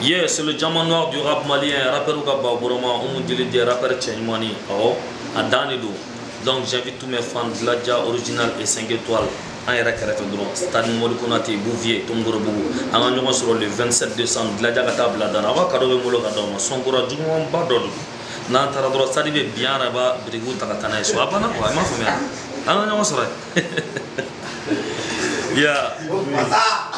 Yeah, c'est le diamant noir du rap malien, rappeur ou gaba, on dit des rappeurs tchénimani, à Danido. Donc j'invite tous mes fans de Ladja original et 5 étoiles. Un RKRF drone, Stade Molo Konate, Bouvier, Tongoro Bougou. En sur le 27 décembre, de Ladja Katabla, Danava, Kadowe Molo Kadoma, Songora Djumon Badod. Nantara droit, ça arrive bien là-bas, Brigou Takatana et Swabana, ou à ma famille. En yeah.